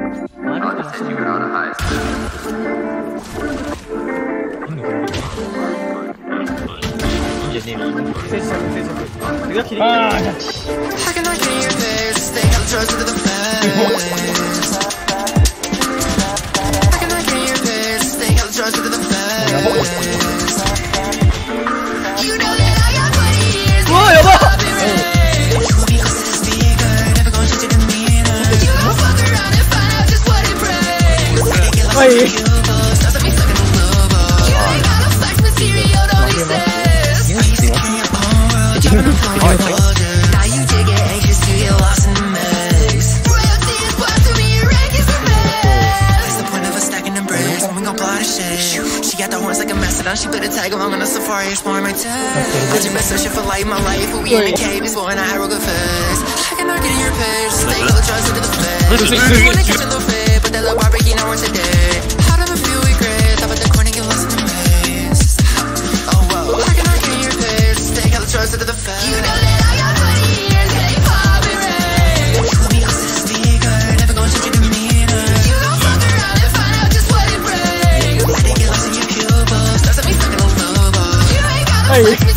I'll just send you out a high. 와 여봐. 아이. She got the horns like a mastodon. She put a tag along on a safari, exploring my time. I just been searching for light in my life. We in the cave, is one hieroglyphs. I cannot get in your page. Stay all the drugs into the fed. I wanna catch a little bit, but that little bar breaking hours a day. How do I feel regret? How about the corner get lost in the maze? Oh whoa. I cannot get in your page. Stay all the drugs into the fed. You know that I got 20 years, getting poppin' red. Let me close to the speaker, never gonna change your demeanor. You gon' fuck around and find out just what it brings. I think get lost in your pupils. That's me stuck in a lobo. You ain't got no